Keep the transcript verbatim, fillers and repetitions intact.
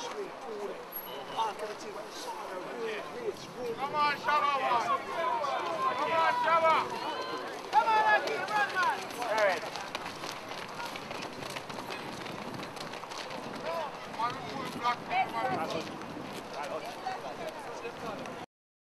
Come on, Shabba! Come on, Shabba! Come on, Aki, run, man! All right. One full block.